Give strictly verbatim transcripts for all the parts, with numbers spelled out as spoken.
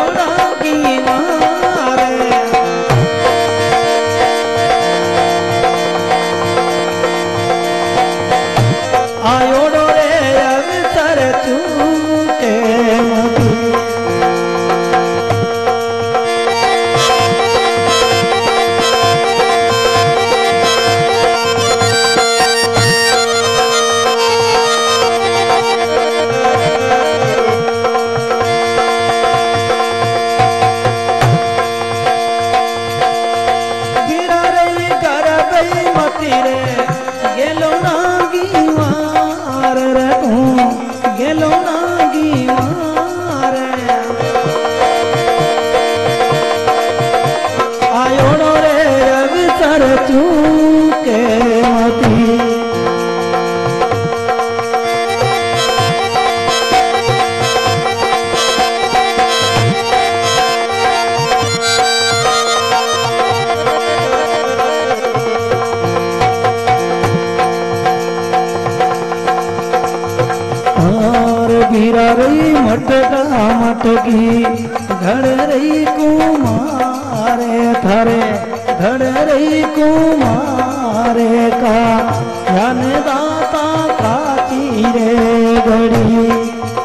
वीरा रही मटका मटकी घड़ रही कुमारे थारे घड़ रही कुमारे का ज्ञान दाता का चीरे घड़ी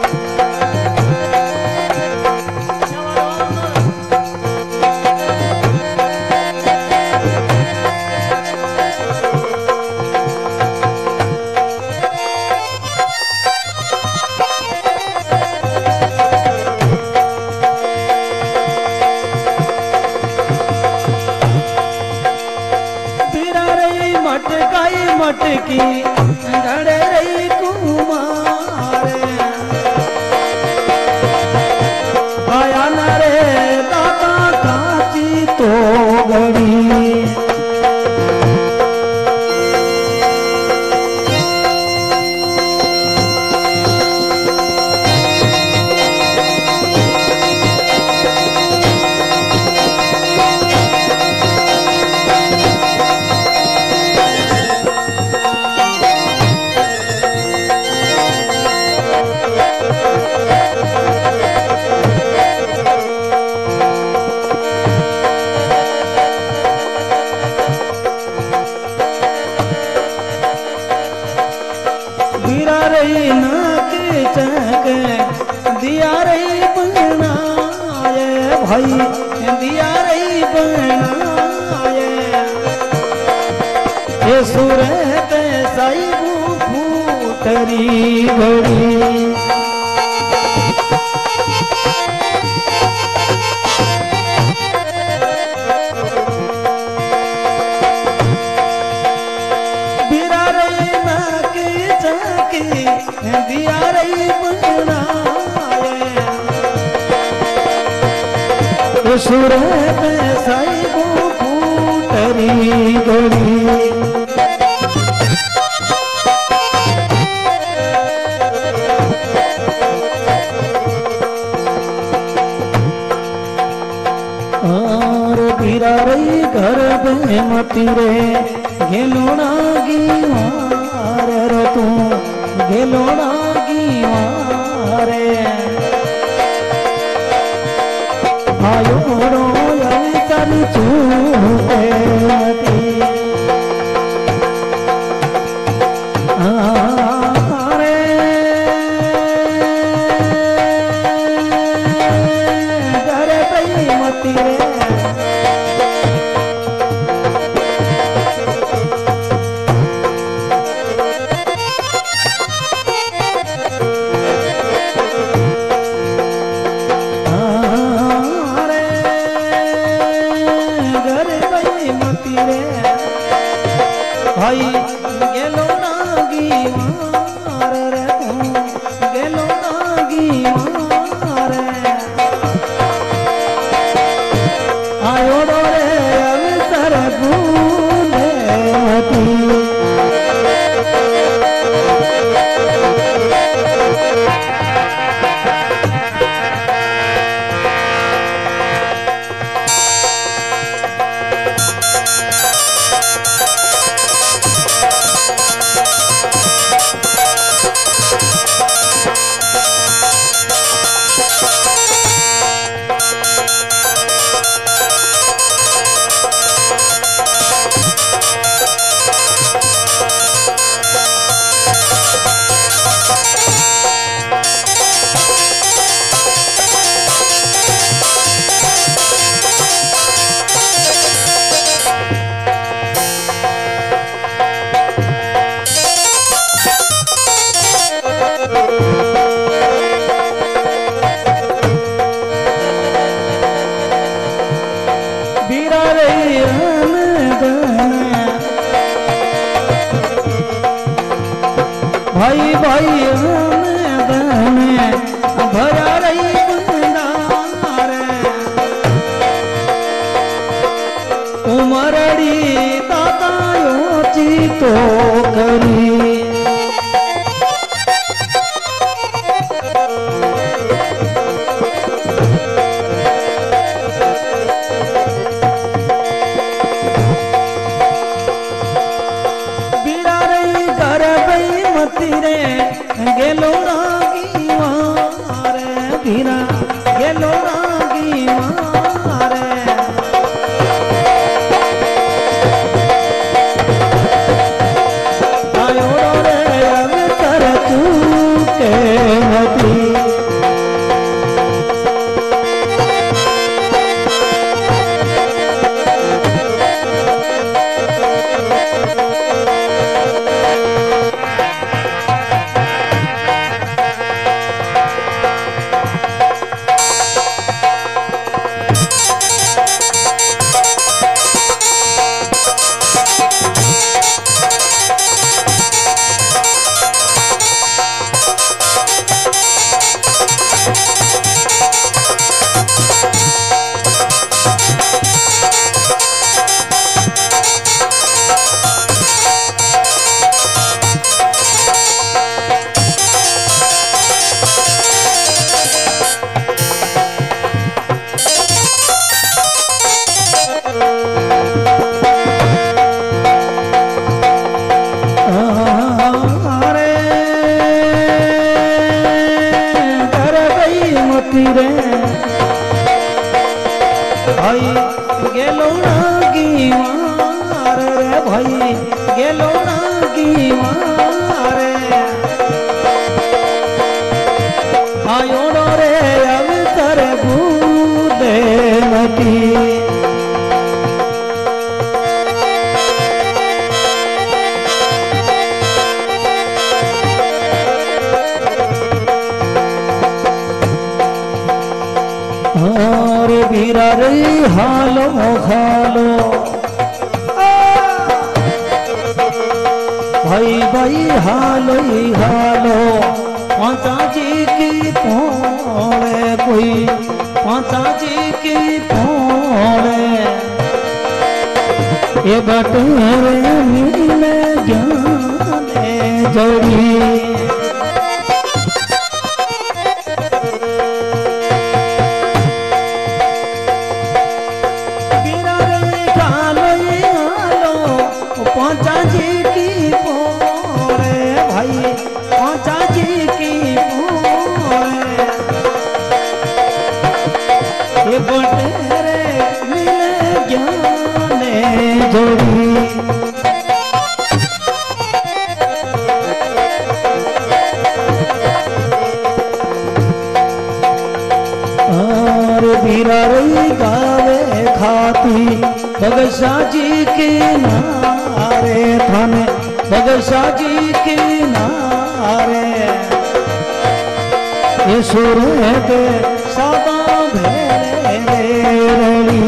मटकी घड़ रही कुमारे आया न रे दाता काची तो घड़ी दिया रही बनाए भाई दिया रही बनाए ये सूरत साई फूटरी घड़ी बिरा रही ना के जाके दिया रही सूरत साई फूटरी घड़ी और गिरा रही घर में मती रे घेलोना गिवार रे तू घेलोना गिवारे आयो रो चल चूके रे डरे पई मती रे भाई गेलो नागी मार रे गेलो नागी मार भाई भाई भरा रही बंदारे उमरड़ी दादायो चीतो करी बीड़ा रही घर बई मती रे गेलो रागी मारे बीरा गेलो रागी मारे भाई गेलो नागी मार रे भाई गेलो नागी मारे आयोड़ो रे अवसर बूदे मती बीरा रे हालो खालो भाई भाई हालो ही हालो माता जी की पोड़े कोई माता जी की पोड़े ये बटोरे मिले जाने जोड़ी पांचा जी की पोरे भाई पांचा जी की पोरे ये बटेरे मिले जाने जोड़ी और बीरा रही गावे खाती भगसा जी के नारे थाने भगसा जी के नारे ये सुर के सादा भेड़ी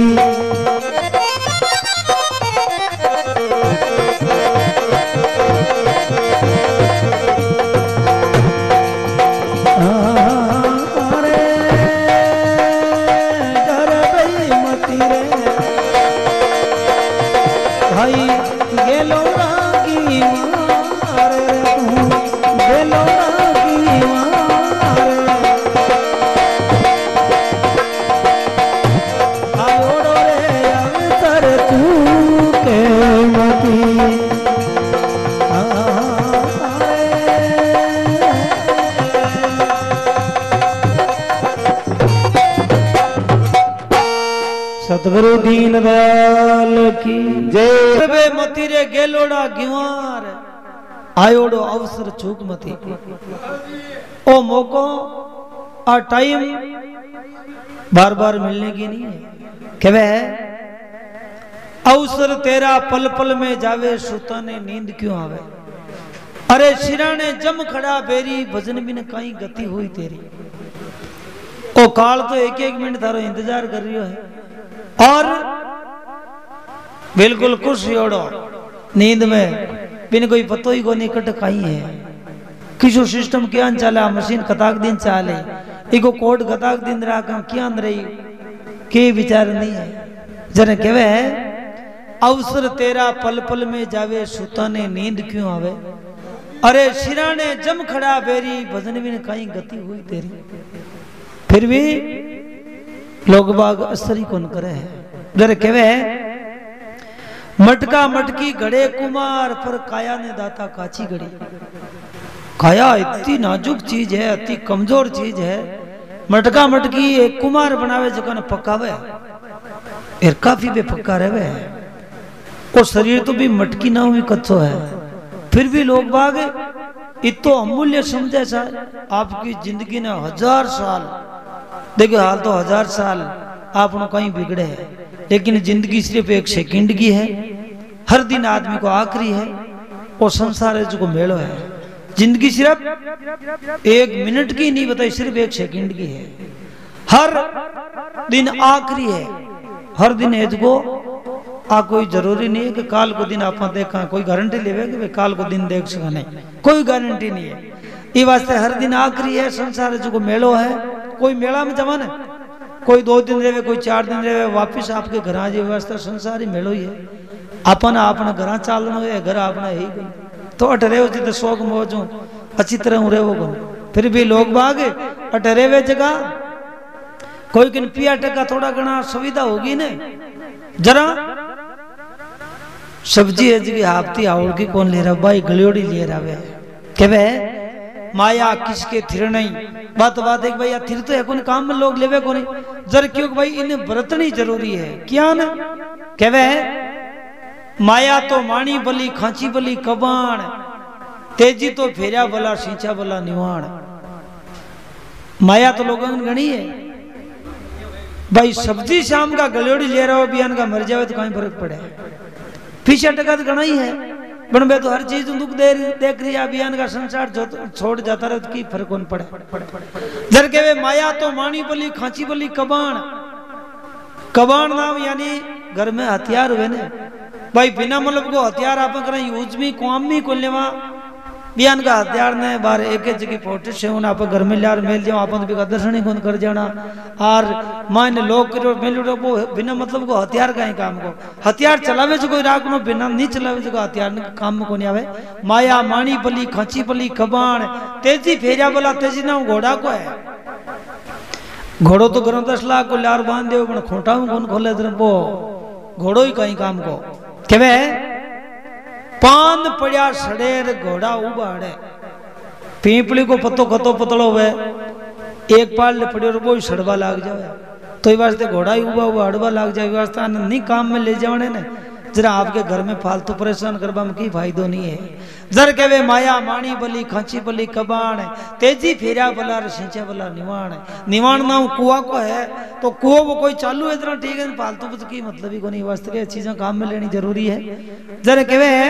भाई गेलो रागी मारे गेलो रागी मारे आओड़ो रे अवसर तू के मती सतगुरु दीन दयाल की जय। वे मती रे गेलोड़ा गिवार आयोड़ो अवसर चूक मती ओ मौको आ टाइम बार बार मिलने की नहीं है कि वह अवसर तेरा पल पल में जावे सुता ने नींद क्यों आवे। अरे शिराने जम खड़ा बेरी भजन बिन कहीं गति हुई तेरी। ओ काल तो एक एक मिनट थारो इंतजार कर रही है और बिल्कुल खुश होड़ो नींद में बिन कोई पतो ही को निकट कहीं है। किसो सिस्टम क्या चला मशीन कताक दिन चाले इको कोड कताक दिन राख क्या रही के विचार नहीं है जने कहवे है अवसर तेरा पल पल में जावे सुता ने नींद क्यों आवे अरे शिराने जम खड़ा बेरी भजन भी कहीं गति हुई तेरी फिर भी लोग बाग असर ही कौन करे है जरे कहवे है मटका मटकी घड़े कुमार पर काया ने दाता काची घड़ी काया इतनी नाजुक चीज है अति कमजोर चीज है मटका मटकी एक कुमार बनावे जो कने पकावे फिर काफी बे पक्का रहे और शरीर तो भी मटकी ना हुई कच्चो है फिर भी लोग बाग इतो अमूल्य समझे सा आपकी जिंदगी ने हजार साल देखो हाल तो हजार साल आप कहीं बिगड़े है लेकिन जिंदगी सिर्फ एक सेकंड की है हर दिन आदमी को आखिरी है और संसार है जो मेलो है जिंदगी सिर्फ एक मिनट की नहीं बताई सिर्फ एक सेकंड की है हर दिन आखिरी है हर दिन है जो आ कोई जरूरी नहीं है कि काल को दिन आप देखा कोई गारंटी लेवे कि काल को दिन देख सका नहीं कोई गारंटी नहीं है ये वास्ते हर दिन आखिरी है संसार जो मेलो है कोई मेला में जमा है कोई दो दिन रहे कोई चार दिन रहे वापिस आपके घर आ जाए वास्ते संसार ही मेलो ही है अपना अपना घर चालना है घर अपना ही गई तो अटरे हो तो शौक मौज अच्छी तरह रहो फिर भी लोग बाग अटरे वे जगह कोई किन पिया टका थोड़ा घना सुविधा होगी ने जरा सब्जी है जी हाफती आवड़ की कौन ले रहा भाई गलियोड़ी ले रहा वे के माया किसके थिर नहीं बात बात एक भाई थिर तो है कौन काम में लोग लेवे कौन जर क्यों भाई इन्हें बरतनी जरूरी है क्या ना कहवे माया तो माणी बली खांची बली कबाण तेजी तो फेरिया बला सींचा बला निवाण माया तो लोगों ने गणी है भाई सब्जी शाम का गलियोड़ी ले रहा हो बियान का मर जावे तो कहीं फर्क पड़े पीछे टका तो गणा ही है बनबे तो हर चीज दुख दे देख रही अभियान का संसार जो छोड़ जाता रहे तो की फर्क कौन पड़े जर के वे माया तो मानी बली खांची बली कबाण कबाण नाम यानी घर में हथियार हुए ने भाई बिना मतलब को हथियार आप करें यूज भी कौम भी को लेवा बियान का हथियार ने बार एक एक जगह फोटो से उन आप घर में लार मेल जाओ आप भी दर्शन ही कौन कर जाना और मान लोग करो मेल वो बिना मतलब को हथियार का ही काम को हथियार चलावे जो कोई राग नो बिना नहीं चलावे जो हथियार ने काम में कौन आवे माया माणी बली खांची बली कबाण तेजी फेरिया बला तेजी ना घोड़ा को है घोड़ो तो घर दस लाख को लार बांध दे खोटा में कौन खोले वो घोड़ो ही कहीं काम को के पान पड़ा सड़ेर घोड़ा उबाड़े पीपली को पत्तो खतो पतलो वे एक पाल पड़ो वो सड़वा लाग जाए तो ये वास्ते घोड़ा ही उबा हुआ अड़वा लाग जाए वास्ते नहीं काम में ले जाने ने जरा आपके घर में फालतू परेशान करवा में की फायदो नहीं है जर के वे माया माणी बली खांची बली कबाण तेजी फेरिया बला सिंचा बला निवाण निवाण ना कुआ को है तो कुओं वो कोई चालू है इतना ठीक है फालतू की मतलब ही को नहीं वास्ते के चीजें काम में लेनी जरूरी है जरा के वे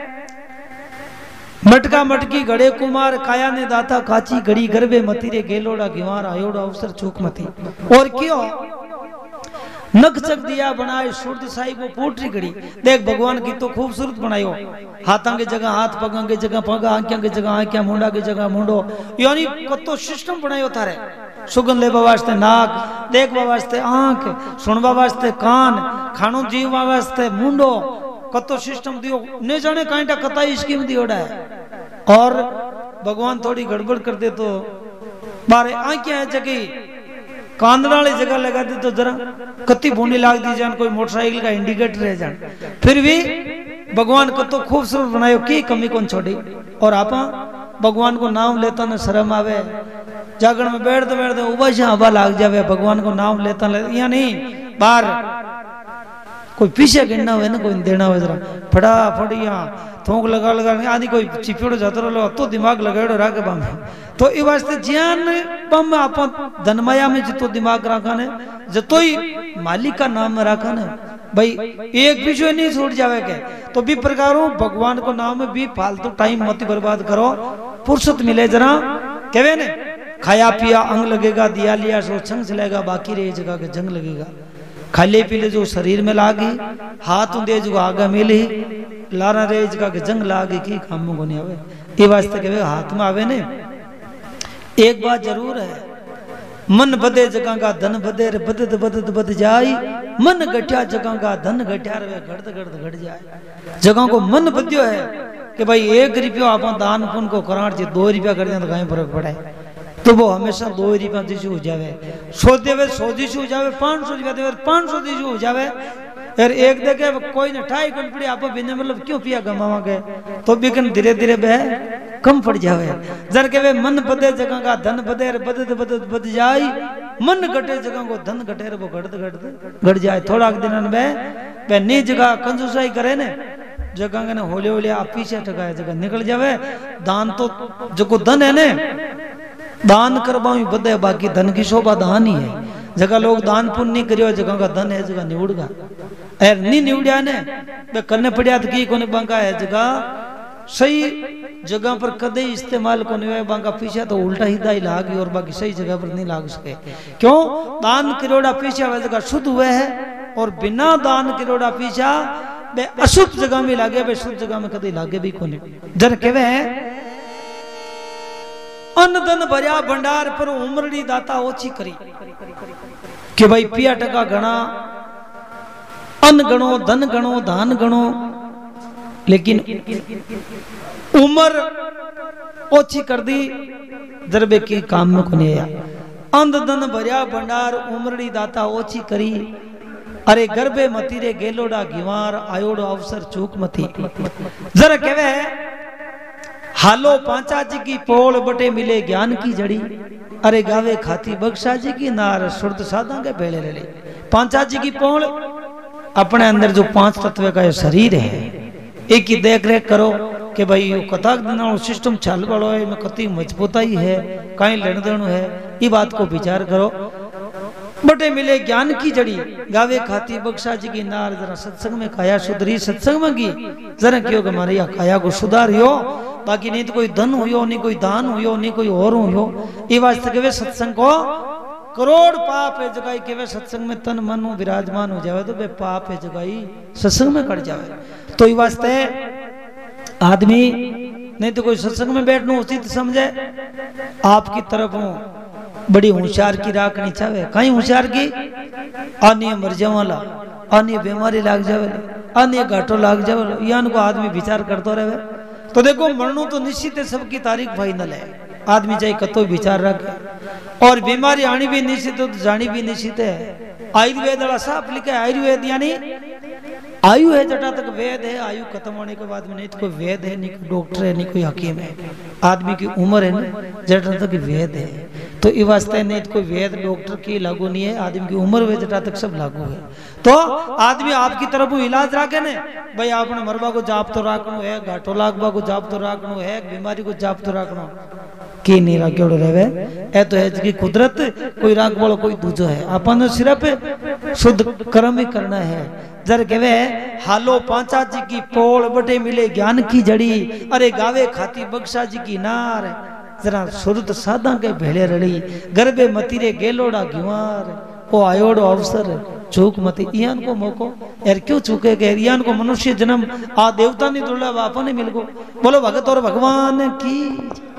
मटका मटकी घड़े कुमार काया ने दाता काची घड़ी गरबे मतीरे गेलोड़ा गिवार आयोड़ा अवसर चूक मती और क्यों नख चक दिया बनाए सूरत साई को पोटरी घड़ी देख भगवान की तो खूबसूरत बनायो हाथां के जगह हाथ पगा के जगह पगा आंखियां के जगह आंखियां मुंडा के जगह मुंडो यानी कतो सिस्टम बनायो थारे सुगंध लेवा वास्ते नाक देखवा वास्ते आंख सुनवा वास्ते कान खानो जीवा वास्ते मुंडो कतो सिस्टम दियो ने जाने कांटा कताई स्कीम दियोड़ा है और भगवान थोड़ी गड़बड़ कर दे तो बारे आंखियां जगह कांदना वाली जगह लगा दे तो जरा कत्ती भूनी लाग दी जान कोई मोटरसाइकिल का इंडिकेटर रह जान फिर भी भगवान को तो खूबसूरत बनायो की कमी कौन छोड़ी और आप भगवान को नाम लेता न शर्म आवे जागरण में बैठते बैठते उबाश हवा लाग जावे भगवान को नाम लेता ले या नहीं बाहर कोई पीछे गिरना हुए ना कोई देना हुए जरा फटाफट यहाँ थोंक लगा लगा आदि कोई चिपिड़ो जाता रहो तो दिमाग लगाड़ो राके बम तो ये वास्ते ज्ञान बम आप धनमाया में जितो दिमाग रखा ने जतो ही मालिक का नाम में रखा ने भाई एक भी जो नहीं छूट जावे के तो भी प्रकारों भगवान को नाम में भी फालतू टाइम मत बर्बाद करो फुर्सत मिले जरा कहवे ने खाया पिया अंग लगेगा दिया लिया सो छंग चलेगा बाकी रही जगह के जंग लगेगा खाले पीले जो शरीर में लागी हाथ दे जो आगा मिली लारा रे जगह के जंग लागी की काम को नहीं आवे ये वास्ते के हाथ में आवे ने। एक बात जरूर है, मन बदे जगह का धन बदे रे बदत बदत बद जाई, मन गठिया जगह का धन गठिया रे घट घट घट जाए। जगह को मन बद्यो है कि भाई एक रुपया आप दान पुण्य को कराण जी दो रुपया कर दिया तो कहीं फर्क पड़े, तो वो हमेशा दो रुपया दिशु हो जावे, सौ देवे सौ दिशु हो जावे, पांच सौ रुपया देवे पांच सौ दिशु हो जावे। यार एक देखे कोई ने ठाई कंपनी आप बिना मतलब क्यों पिया गमावा गए, तो भी कन धीरे धीरे बह कम पड़ जावे। जर के वे मन बदे जगह का धन बदे रे बदत बदत बद जाई, मन घटे जगह को धन घटे रे वो घट घट घट जाए। थोड़ा दिन में वे नी जगह कंजूसाई करे ने, जगह ने होले होले आप पीछे ठगाए जगह निकल जावे। दान तो जो धन है ने दान करवा बदे, बाकी धन की शोभा दान ही है। जगह लोग दान पुण्य नहीं करियो, जगह का धन है जगह निवड़गा एर नहीं निवड़िया ने बे करने पड़िया तो की कोने बांका है। जगह सही जगह पर कदे इस्तेमाल को नहीं है, बांका पीछे तो उल्टा ही दाई लागी और बाकी सही जगह पर नहीं लाग सके। क्यों? दान करोड़ा पीछा वह जगह शुद्ध हुए है, और बिना दान करोड़ा पीछा बे अशुद्ध जगह में लागे, बे शुद्ध जगह में कदे लागे भी कोने। जर केवे अन्न धन भरिया भंडार पर उमरड़ी दाता ओछी करी, कि भाई पिया टका घना अन्न गणो धन गणो दान गणो, लेकिन उम्र ओछी कर दी जरबे की काम में को नहीं आया। अंध धन भरिया भंडार उमरड़ी दाता ओछी करी, अरे गर्भे मती रे गेलोड़ा गिवार आयोड़ो अवसर चूक मती। जरा कहवे हालो पांचा जी की पोल बटे मिले ज्ञान की जड़ी, अरे गावे खाती बख्शा जी की नार सुरत साधा के भेड़े ले ले। पांचा जी की पोल अपने अंदर जो पांच तत्व का शरीर है, एक ही देख रेख करो कि भाई यो कथा दिना सिस्टम चाल वालों है, में कति मजबूताई है, कहीं लेन देन है, ये बात को विचार करो। बटे मिले ज्ञान की जड़ी, गावे खाती बख्शा जी की नार, जरा सत्संग में काया सुधरी, सत्संग में की जरा क्यों हमारे यहाँ काया को सुधारियो, बाकी नहीं तो कोई धन हुयो, नहीं कोई दान हुयो, नहीं कोई और हुयो। ये वास्ते के वे सत्संग को करोड़ पाप है जगाई, के वे सत्संग में तन मन विराजमान हो जावे तो वे पाप है जगाई सत्संग में कट जावे। तो ये वास्ते आदमी नहीं तो कोई सत्संग में बैठना उचित समझे, आपकी तरफ बड़ी होशियार की राखनी चाहे, कहीं होशियार की अन्य मर जावाला, अन्य बीमारी लाग जावे, अन्य घाटो लाग जावे, यान को आदमी विचार करता रहे। तो देखो मरनू तो निश्चित है, सबकी तारीख फाइनल है, आदमी चाहे कतो विचार रखे, और बीमारी आनी भी निश्चित है तो जानी भी निश्चित है। आयुर्वेद वाला साफ लिखा है, आयुर्वेद यानी आयु है जटा तक वेद है, आयु खत्म होने के बाद में नहीं तो कोई वेद है, नहीं कोई डॉक्टर है, नहीं कोई हकीम है। आदमी की उम्र है ना जटा तक वेद है, तो ये वास्ते नहीं तो कोई वेद डॉक्टर की लागू नहीं है, आदमी की उम्र वे जटा तक सब लागू है। तो आदमी आपकी तरफ इलाज रखे ने, भाई आपने मरबा को जाप तो रखना है, घाटो लागबा को जाप तो रखना है, बीमारी को जाप तो रखना की नहीं राख्यो रहे। ए तो है कि कुदरत कोई राग बोलो कोई दूजो है, अपन सिर्फ शुद्ध कर्म ही करना है। जर कहवे हालो पांचा जी की पोल बटे मिले ज्ञान की जड़ी, अरे गावे खाती बख्शा जी की नार, जरा सुरत साधा के भेड़े रड़ी, गर्भे मतीरे गेलोड़ा गिवार, ओ आयोड़ो अवसर चूक मती। इयान को मौको यार क्यों चूके गए, इयान को मनुष्य जन्म आ देवता नहीं दुर्लभ आपने मिल गो। बोलो भगत और भगवान की।